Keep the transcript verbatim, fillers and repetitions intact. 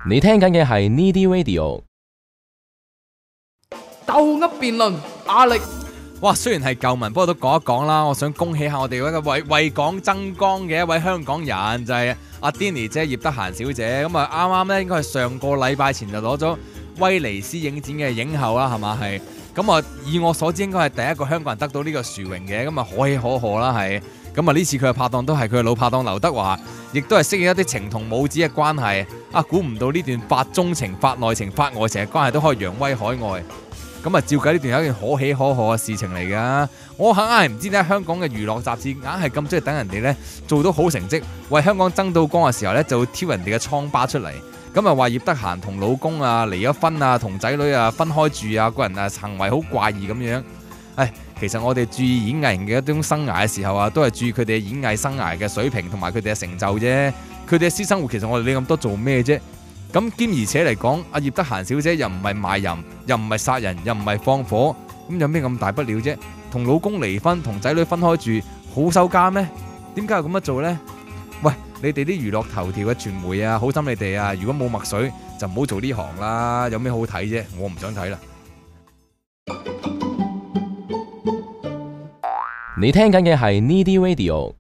你聽緊嘅係 Needy Radio。 鬥噏辯論，壓力哇，雖然係舊聞，不過都講一講啦。我想恭喜下我哋嗰個為為港爭光嘅一位香港人，就係阿 Denny 姐葉德嫻小姐。咁啊，啱啱咧應該係上個禮拜前就攞咗威尼斯影展嘅影后啦，係嘛係。咁啊，以我所知應該係第一個香港人得到呢個殊榮嘅，咁啊可喜可賀啦係。咁啊呢次佢嘅拍檔都係佢嘅老拍檔劉德華，亦都係飾演一啲情同母子嘅關係。啊，估唔到呢段發中情、發內情、發外情嘅關係都可以揚威海外。咁啊，照計呢段係一件可喜可賀嘅事情嚟㗎。我硬係唔知點解香港嘅娛樂雜誌硬係咁中意等人哋咧做到好成績，為香港爭到光嘅時候咧，就會挑人哋嘅瘡疤出嚟。咁啊話葉德嫻同老公啊離咗婚啊，同仔女啊分開住啊，個人啊行為好怪異咁樣。唉，其實我哋注意演藝人嘅一種生涯嘅時候啊，都係注意佢哋演藝生涯嘅水平同埋佢哋嘅成就啫。佢哋嘅私生活其實我哋理咁多做咩啫？咁兼而且嚟講，阿葉德嫻小姐又唔係賣淫，又唔係殺人，又唔係放火，咁有咩咁大不了啫？同老公離婚，同仔女分開住，好收家咩？點解又咁樣做呢？喂，你哋啲娛樂頭條嘅傳媒啊，好心你哋啊，如果冇墨水就唔好做呢行啦，有咩好睇啫？我唔想睇啦。 你聽緊嘅係 Needy Radio。